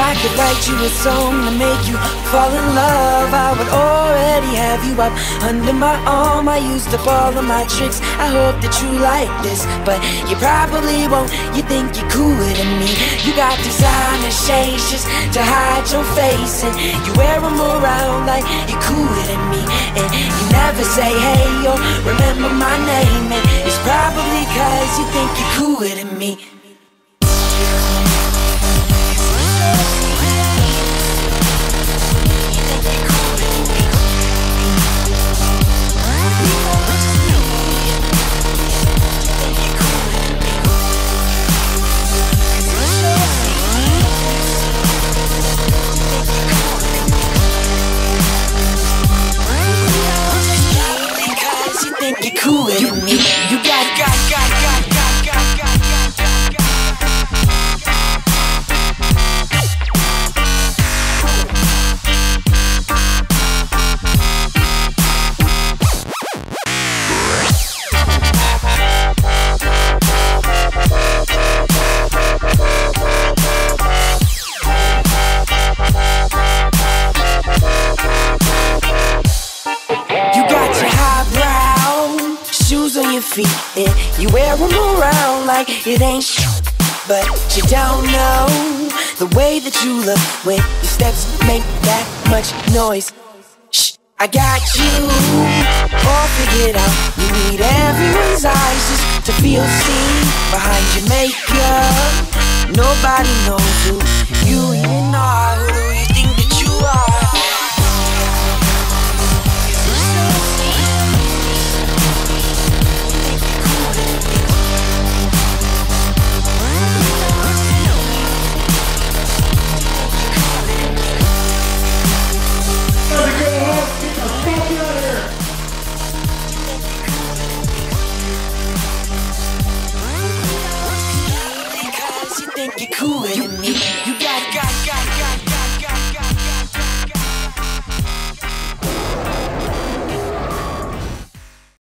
I could write you a song to make you fall in love, I would already have you up under my arm. I used up all of my tricks, I hope that you like this, but you probably won't. You think you're cooler than me. You got designer shades just to hide your face, and you wear them around like you're cooler than me. And you never say hey or remember my name, and it's probably cause you think you're cooler than me. You're cooler than me. You got feet, and you wear them around like it ain't shit, but you don't know the way that you look when your steps make that much noise. Shh, I got you all figured out. You need everyone's eyes just to feel seen behind your makeup. Nobody knows who you even are. Who do you think that you are? You're cooler than me.